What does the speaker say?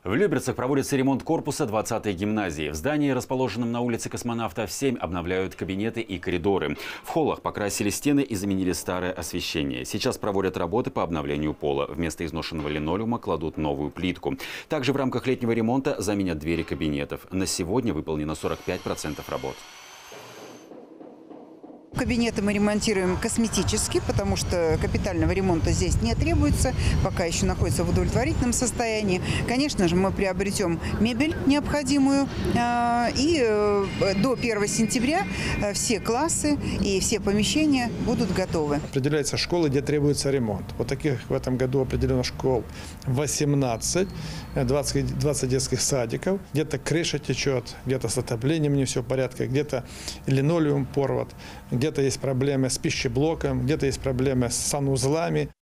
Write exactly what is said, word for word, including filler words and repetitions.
В Люберцах проводится ремонт корпуса двадцатой гимназии. В здании, расположенном на улице Космонавтов семь, обновляют кабинеты и коридоры. В холлах покрасили стены и заменили старое освещение. Сейчас проводят работы по обновлению пола. Вместо изношенного линолеума кладут новую плитку. Также в рамках летнего ремонта заменят двери кабинетов. На сегодня выполнено сорок пять процентов работ. Кабинеты мы ремонтируем косметически, потому что капитального ремонта здесь не требуется, пока еще находится в удовлетворительном состоянии. Конечно же, мы приобретем мебель необходимую, и до первого сентября все классы и все помещения будут готовы. Определяются школы, где требуется ремонт. Вот таких в этом году определено школ восемнадцать, двадцать, двадцать детских садиков. Где-то крыша течет, где-то с отоплением не все в порядке, где-то линолеум порват, где-то есть проблемы с пищеблоком, где-то есть проблемы с санузлами.